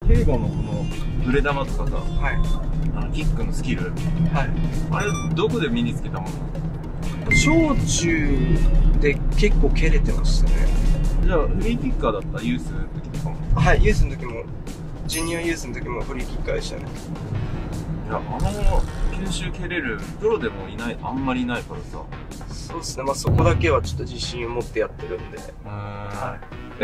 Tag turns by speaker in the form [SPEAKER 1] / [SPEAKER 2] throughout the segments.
[SPEAKER 1] 敬吾のこのブレ玉とかさ、
[SPEAKER 2] はい、
[SPEAKER 1] キックのスキル、
[SPEAKER 2] はい、
[SPEAKER 1] あれどこで身につけたもの？
[SPEAKER 2] 小中で結構蹴れてましたね。
[SPEAKER 1] じゃあフリーキッカーだった？ユースの時とかも？
[SPEAKER 2] はい、ユースの時も、ジュニアユースの時もフリーキッカーでしたね。
[SPEAKER 1] いや、研修蹴れるプロでもあんまりいないからさ。
[SPEAKER 2] そうですね、まあそこだけはちょっと自信を持ってやってるんで。
[SPEAKER 1] はい、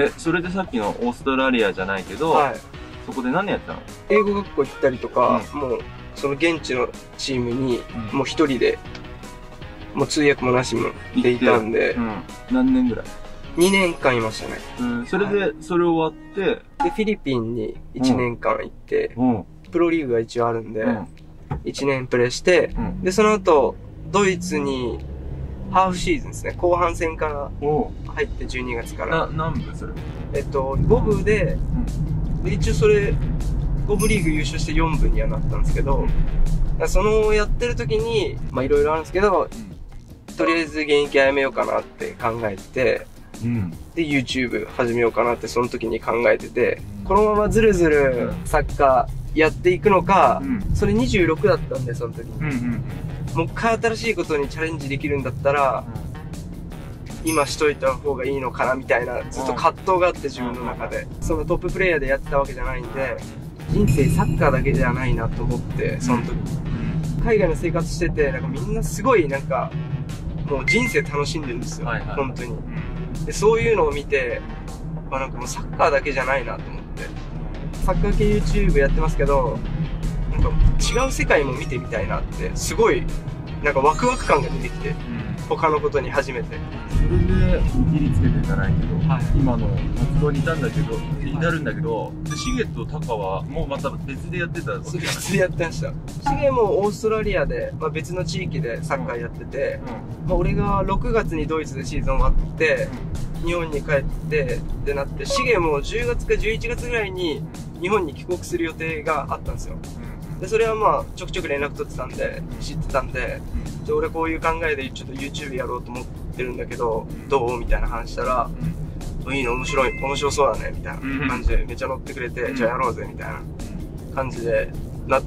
[SPEAKER 1] それでさっきのオーストラリアじゃないけど、はい、そこで何やったの？
[SPEAKER 2] 英語学校行ったりとか、もうその現地のチームにもう一人で、もう通訳もなしもでいたんで、
[SPEAKER 1] 何年ぐらい
[SPEAKER 2] ？2年間いましたね。
[SPEAKER 1] それで、それ終わって、
[SPEAKER 2] で、フィリピンに1年間行って、プロリーグが一応あるんで、1年プレーして、で、その後、ドイツに、ハーフシーズンですね。後半戦から入って12月から。
[SPEAKER 1] 何部それ
[SPEAKER 2] 5部で、一応それ、5部リーグ優勝して4部にはなったんですけど、そのやってる時に、まあいろいろあるんですけど、とりあえず現役やめようかなって考えて、で YouTube 始めようかなってその時に考えてて、このままずるずるサッカーやっていくのか、それ26だったんでその時に、もう一回新しいことにチャレンジできるんだったら、今しといた方がいいのかなみたいなずっと葛藤があって自分の中で、そのトッププレイヤーでやってたわけじゃないんで、人生サッカーだけじゃないなと思って、その時海外の生活してて、なんかみんなすごいなんかもう人生楽しんでるんですよ、本当に。で、そういうのを見て、なんかもうサッカーだけじゃないなと思って。サッカー系 YouTube やってますけど、なんか違う世界も見てみたいなって、すごい、なんかワクワク感が出てきて、他のことに初めて。
[SPEAKER 1] それで、見切りつけてじゃないけど、今の活動に至るんだけど、シゲとタカはもうまた別でやってたわけじゃない？
[SPEAKER 2] 別でやってました。シゲもオーストラリアで、まあ、別の地域でサッカーやってて、まあ、俺が6月にドイツでシーズン終わって、日本に帰ってってなって、シゲも10月か11月ぐらいに日本に帰国する予定があったんですよ。で、それはまあちょくちょく連絡取ってたんで、知ってたんで、俺こういう考えでちょっと YouTube やろうと思ってるんだけど、どうみたいな話したら、いいの面白そうだねみたいな感じでめっちゃ乗ってくれて、じゃあやろうぜみたいな感じでなって、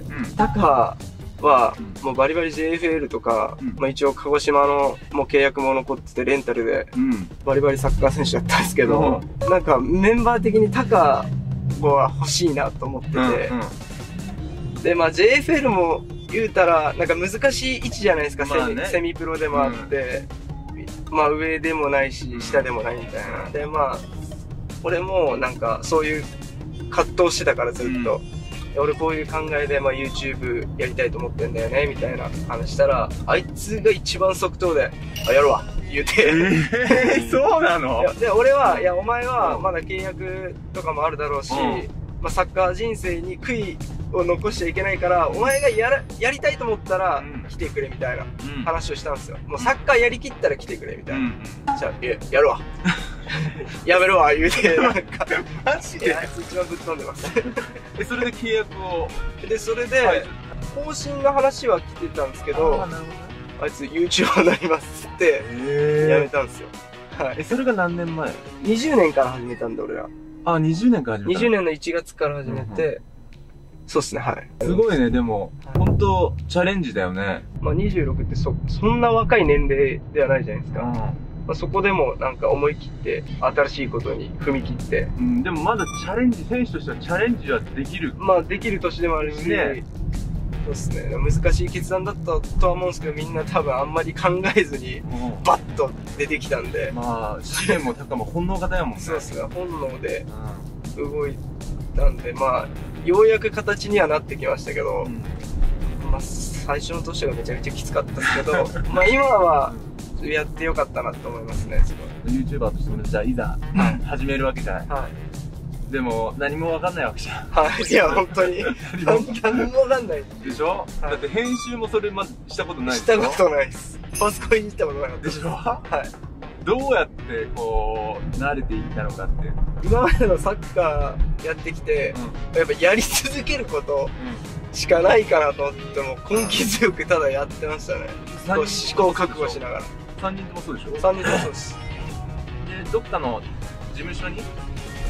[SPEAKER 2] タカはもうバリバリ JFL とか、まあ一応鹿児島のもう契約も残っててレンタルでバリバリサッカー選手だったんですけど、なんかメンバー的にタカは欲しいなと思ってて、でまあ JFL も言うたらなんか難しい位置じゃないですか、セミプロでもあって、まあ上でもないし下でもないみたいな。でまあ俺もなんかそういう葛藤してたからずっと、俺こういう考えでまあ YouTube やりたいと思ってんだよねみたいな話したら、あいつが一番即答で「あやるわ」言うて、
[SPEAKER 1] そうなの？
[SPEAKER 2] で俺は「いやお前はまだ契約とかもあるだろうし、まあ、サッカー人生に悔いを残しちゃいけないからお前がやりたいと思ったら来てくれ」みたいな話をしたんですよ。もうサッカーやりきったら来てくれみたいな。じゃあやるわやめるわ言うて、なんかマジであいつ一番ぶっ飛んでます
[SPEAKER 1] それで契約を
[SPEAKER 2] で、それで更新の話は来てたんですけど、あいつ YouTuber になりますってやめたんですよ。
[SPEAKER 1] それが何年前
[SPEAKER 2] ？20年から始めたんで俺ら。
[SPEAKER 1] あ、20年から始めた。
[SPEAKER 2] 20年の1月から始めて、そうっすね、はい。
[SPEAKER 1] すごいね、でも、本当チャレンジだよね。
[SPEAKER 2] まあ26ってそんな若い年齢ではないじゃないですか。まあそこでもなんか思い切って新しいことに踏み切って。
[SPEAKER 1] でもまだ選手としてはチャレンジはできる。
[SPEAKER 2] まあできる年でもあるしね。そうっすね、難しい決断だったとは思うんですけど、みんな多分あんまり考えずにバッと出てきたんで。まあ
[SPEAKER 1] 試練も高も本能型やもんね。
[SPEAKER 2] そうっすね、本能で動いたんで、まあようやく形にはなってきましたけど、まあ最初の年がめちゃめちゃきつかったですけどまあ今はやってよかったなと思いますね。
[SPEAKER 1] YouTuber としてもじゃあいざ始めるわけじゃない。でも何も分かんないわけじゃん。
[SPEAKER 2] いや本当に何も分かんない
[SPEAKER 1] でしょ。だって編集もそれまずしたことないでしょ。
[SPEAKER 2] したことないです。パソコンいじったことなかった
[SPEAKER 1] でしょ。どうやってこう慣れていったのかって。
[SPEAKER 2] 今までのサッカーやってきて、やっぱやり続けることしかないかなと思っても根気強くただやってましたね。試行覚悟しながら。
[SPEAKER 1] 3人ともそうでしょ。
[SPEAKER 2] 3人ともそうです。
[SPEAKER 1] でどっかの事務所に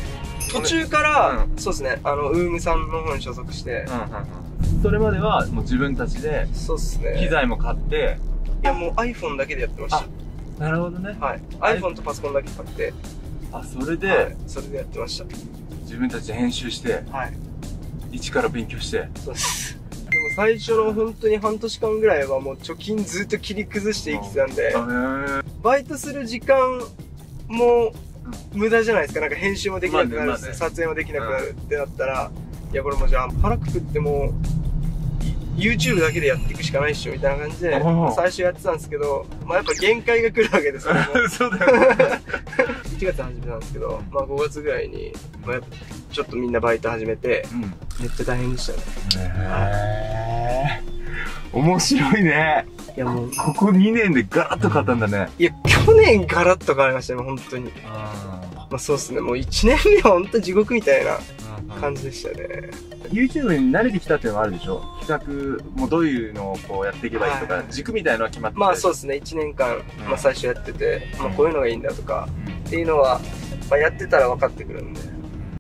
[SPEAKER 2] 途中から、そうですね、ウームさんの方に所属して、
[SPEAKER 1] それまではもう自分たちで、
[SPEAKER 2] そうっすね。
[SPEAKER 1] 機材も買って、
[SPEAKER 2] いやもう iPhone だけでやってました。
[SPEAKER 1] なるほどね。
[SPEAKER 2] はい。iPhone とパソコンだけ買って。
[SPEAKER 1] それで、
[SPEAKER 2] それでやってました。
[SPEAKER 1] 自分たちで編集して、
[SPEAKER 2] はい。
[SPEAKER 1] 一から勉強して。
[SPEAKER 2] そうです。でも最初の本当に半年間ぐらいはもう貯金ずっと切り崩して生きてたんで、バイトする時間も無駄じゃないですか。なんか編集もできなくなるし、撮影もできなくなるってなったら、いやこれもじゃあ腹くくってもYouTube だけでやっていくしかないっしょみたいな感じで最初やってたんですけど、まあやっぱ限界が来るわけですよ。
[SPEAKER 1] そうだよね。
[SPEAKER 2] 1月始めたんですけど、まあ5月ぐらいに、まあ、やっぱちょっとみんなバイト始めて、めっちゃ大変でしたね。
[SPEAKER 1] 面白いね。
[SPEAKER 2] いやもう
[SPEAKER 1] ここ2年でガラッと変わったんだね。
[SPEAKER 2] いや去年ガラッと変わりましたね、本当に。まあそうっすね、もう1年目は本当地獄みたいな感じでしたね。
[SPEAKER 1] YouTube に慣れてきたっていうのもあるでしょ。企画もどういうのをこうやっていけばいいとか、軸みたいなのは決まってた。
[SPEAKER 2] まあそうですね、1年間、まあ最初やってて、まあこういうのがいいんだとか、っていうのは、まあやってたら分かってくるんで。